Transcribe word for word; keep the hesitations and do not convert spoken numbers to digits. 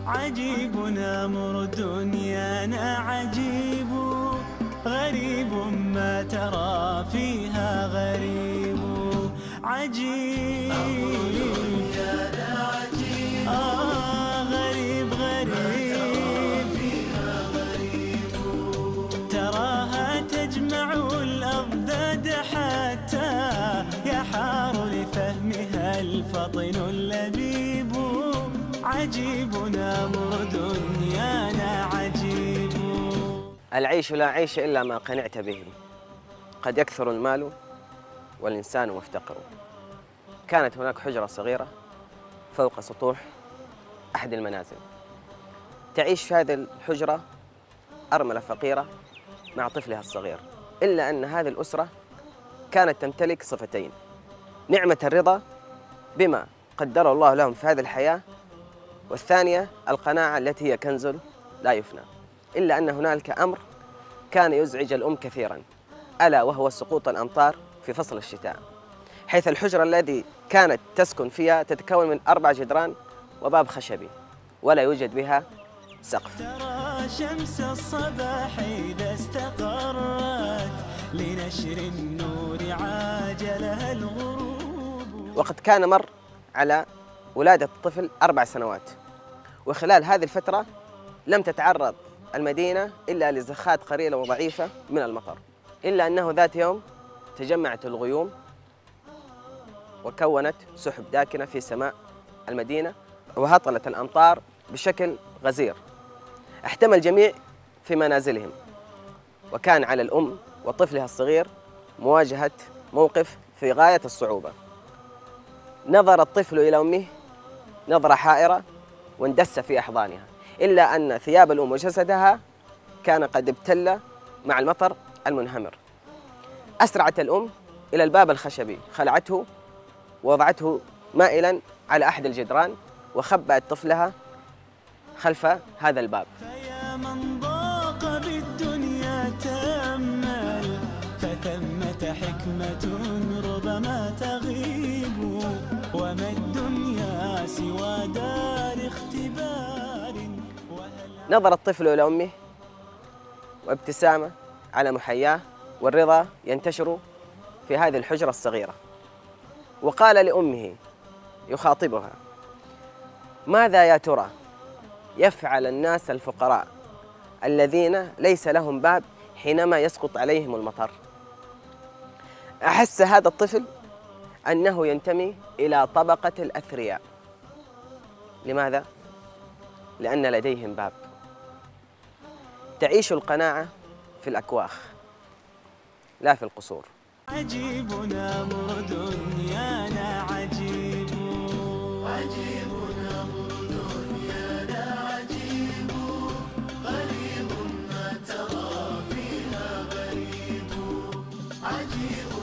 عجيب أمر دنيانا عجيب، غريب ما ترى فيها غريب. عجيب آه غريب غريب تراها تجمع الأضداد حتى يحار لفهمها الفطن اللبيب. عجيب أمر دنيانا عجيب. العيش لا عيش إلا ما قنعت به، قد يكثر المال والإنسان مفتقر. كانت هناك حجرة صغيرة فوق سطوح أحد المنازل، تعيش في هذه الحجرة أرملة فقيرة مع طفلها الصغير، إلا أن هذه الأسرة كانت تمتلك صفتين: نعمة الرضا بما قدر الله لهم في هذه الحياة، والثانية القناعة التي هي كنز لا يفنى. إلا أن هنالك أمر كان يزعج الأم كثيراً، ألا وهو سقوط الأمطار في فصل الشتاء، حيث الحجرة التي كانت تسكن فيها تتكون من أربع جدران وباب خشبي ولا يوجد بها سقف. ترى شمس الصباح إذا استقرت لنشر النور عاجلها الغروب. وقد كان مر على ولادة الطفل أربع سنوات، وخلال هذه الفترة لم تتعرض المدينة إلا لزخات قليلة وضعيفة من المطر، إلا أنه ذات يوم تجمعت الغيوم وكونت سحب داكنة في سماء المدينة، وهطلت الأمطار بشكل غزير. احتمى الجميع في منازلهم، وكان على الأم وطفلها الصغير مواجهة موقف في غاية الصعوبة. نظر الطفل إلى أمه نظرة حائرة واندس في أحضانها، إلا أن ثياب الأم وجسدها كان قد ابتل مع المطر المنهمر. أسرعت الأم إلى الباب الخشبي، خلعته ووضعته مائلا على أحد الجدران، وخبأت طفلها خلف هذا الباب. فيا من ضاق بالدنيا تأمل، فثمة حكمة ربما تغيب، وما الدنيا سوى دار اختبار. نظر الطفل إلى أمه وابتسامة على محياه، والرضا ينتشر في هذه الحجرة الصغيرة، وقال لأمه يخاطبها: ماذا يا ترى يفعل الناس الفقراء الذين ليس لهم باب حينما يسقط عليهم المطر؟ أحس هذا الطفل أنه ينتمي إلى طبقة الأثرياء. لماذا؟ لأن لديهم باب. تعيش القناعة في الأكواخ لا في القصور. عجيب أمر دنيانا عجيب. عجيب أمر دنيانا عجيب، غريب ما ترى فيها غريب. عجيب